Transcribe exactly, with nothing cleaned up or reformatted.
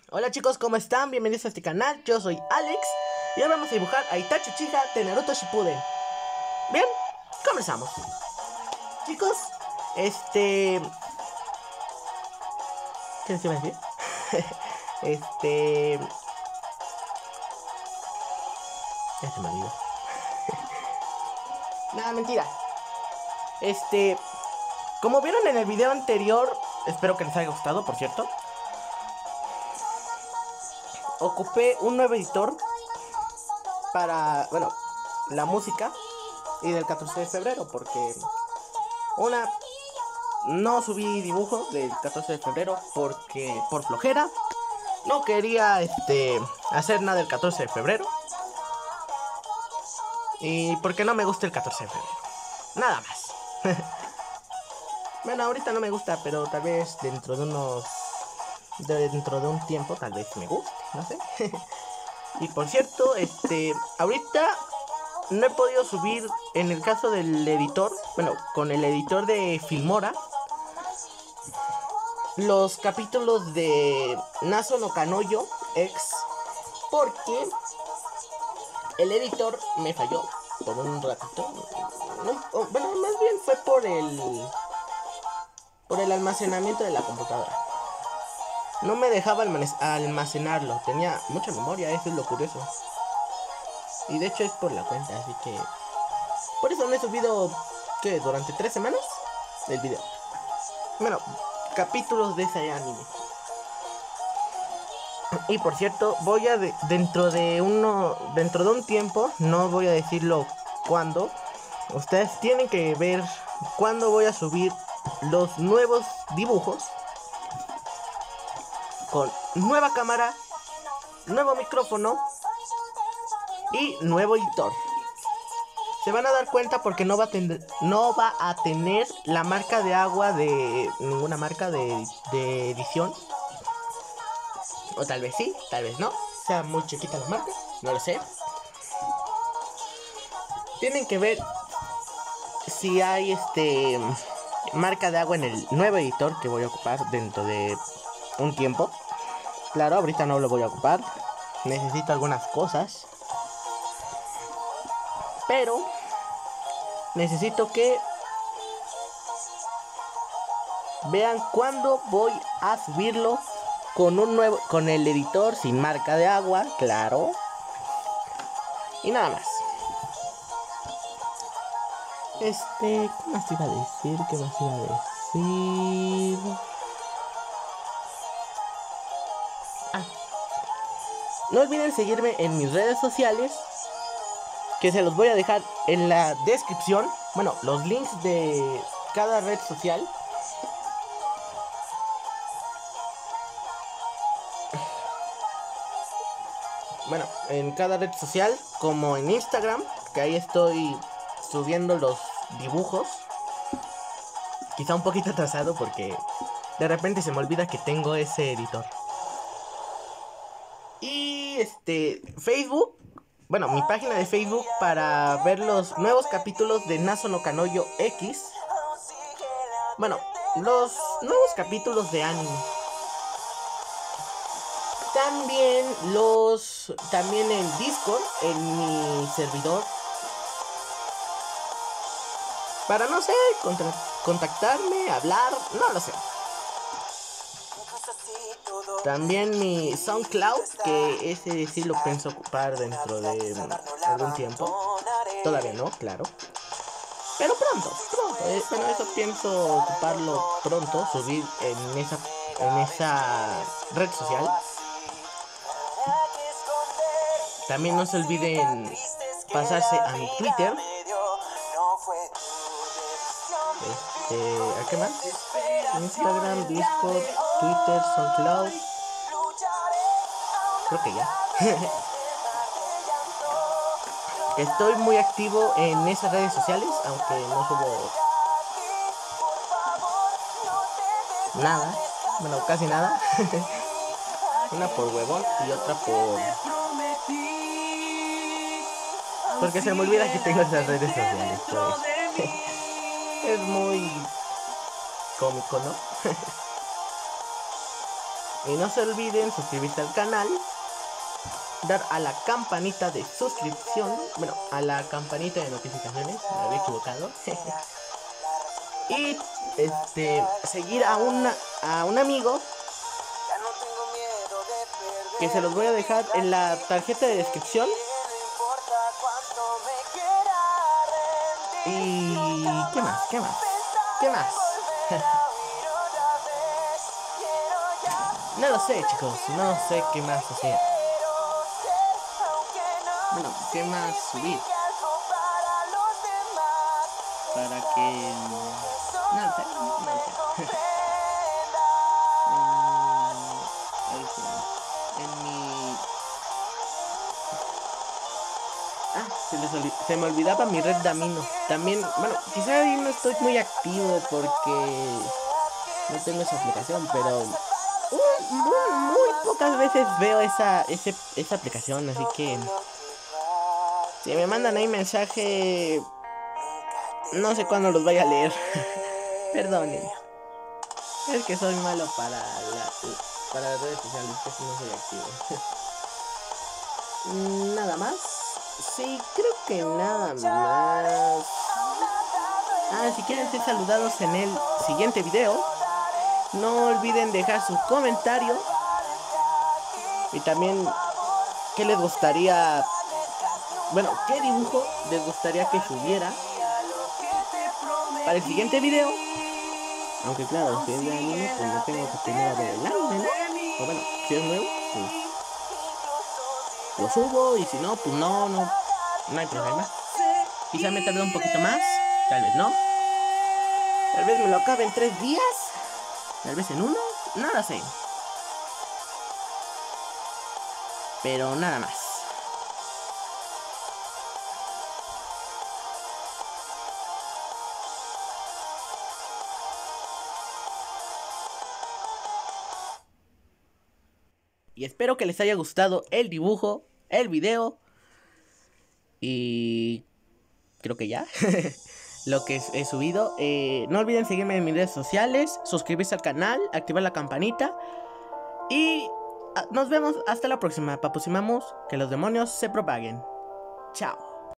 Hola chicos, ¿cómo están? Bienvenidos a este canal, yo soy Alex y ahora vamos a dibujar a Itachi Uchiha de Naruto Shippuden. Bien, comenzamos. Chicos, este... ¿qué les iba a decir? este... Ya se me olvidó. Nada, mentira. Este... Como vieron en el video anterior, espero que les haya gustado, por cierto. Ocupé un nuevo editor para, bueno, la música y del catorce de febrero, porque una, no subí dibujos del catorce de febrero porque por flojera no quería este hacer nada del catorce de febrero y porque no me gusta el catorce de febrero, nada más. Bueno, ahorita no me gusta, pero tal vez dentro de unos de dentro de un tiempo tal vez me guste, no sé. Y por cierto, este, ahorita no he podido subir, en el caso del editor, bueno, con el editor de Filmora, los capítulos de Naso no Kanojo X, porque el editor me falló por un ratito. No, bueno, más bien fue por el por el almacenamiento de la computadora. No me dejaba almacenarlo, tenía mucha memoria, eso es lo curioso. Y de hecho es por la cuenta, así que por eso no he subido, ¿qué? Durante tres semanas el video. Bueno, capítulos de ese anime. Y por cierto, voy a de, dentro de uno dentro de un tiempo, no voy a decirlo cuándo. Ustedes tienen que ver cuándo voy a subir los nuevos dibujos con nueva cámara, nuevo micrófono y nuevo editor. Se van a dar cuenta porque no va a tener, no va a tener la marca de agua de ninguna marca de, de edición. O tal vez sí, tal vez no. Sea muy chiquita la marca, no lo sé. Tienen que ver si hay este marca de agua en el nuevo editor que voy a ocupar dentro de un tiempo. Claro, ahorita no lo voy a ocupar. Necesito algunas cosas. Pero necesito que vean cuándo voy a subirlo con un nuevo, con el editor sin marca de agua, claro. Y nada más. Este, ¿qué más iba a decir? ¿Qué más iba a decir? Ah. No olviden seguirme en mis redes sociales, que se los voy a dejar en la descripción. Bueno, los links de cada red social. Bueno, en cada red social, como en Instagram, que ahí estoy subiendo los dibujos. Quizá un poquito atrasado porque de repente se me olvida que tengo ese editor. Y este, Facebook, bueno, mi página de Facebook para ver los nuevos capítulos de Naso no Kanojo X. Bueno, los nuevos capítulos de anime. También los, también en Discord, en mi servidor. Para, no sé, contra, contactarme, hablar, no lo sé. También mi SoundCloud, que ese sí lo pienso ocupar dentro de algún tiempo. Todavía no, claro. Pero pronto, pronto. Eh, bueno, eso pienso ocuparlo pronto, subir en esa, en esa red social. También no se olviden pasarse a mi Twitter. Este, ¿a qué más? Instagram, Discord, Twitter, SoundCloud. Creo que ya. Estoy muy activo en esas redes sociales, aunque no subo nada. Bueno, casi nada. Una por huevón y otra por... porque se me olvida que tengo esas redes sociales, pues. Es muy cómico, ¿no? Y no se olviden suscribirse al canal, dar a la campanita de suscripción, bueno, a la campanita de notificaciones, me había equivocado. Y este seguir a una a un amigo que se los voy a dejar en la tarjeta de descripción. Y ¿qué más? ¿Qué más? ¿Qué más? No lo sé, chicos, no sé qué más hacer. Bueno, ¿qué más subir? Para que... No lo sé, no lo sé. en... en mi... Ah, se, les olvid... se me olvidaba mi red de amigos. También, bueno, quizá ahí no estoy muy activo porque no tengo esa aplicación, pero... Uh, muy, muy pocas veces veo esa, ese, esa aplicación, así que... Si me mandan ahí mensaje... No sé cuándo los vaya a leer. Perdonen. Es que soy malo para la, para las redes sociales, casi no soy activo. Nada más. Sí, creo que nada más. Ah, si quieren ser saludados en el siguiente video, no olviden dejar su comentario. Y también, ¿qué les gustaría? Bueno, ¿qué dibujo les gustaría que subiera para el siguiente video? Aunque claro, si es de anime, pues no tengo que primero ver el anime, ¿no? O bueno, si es nuevo, pues lo subo, y si no, pues no, no, no hay problema. Quizá me tarde un poquito más, tal vez no. Tal vez me lo acabe en tres días, tal vez en uno, no lo sé. Pero nada más. Y espero que les haya gustado el dibujo, el video. Y creo que ya. Lo que he subido. Eh, no olviden seguirme en mis redes sociales, suscribirse al canal, activar la campanita. Y nos vemos hasta la próxima. Papusimamos, que los demonios se propaguen. Chao.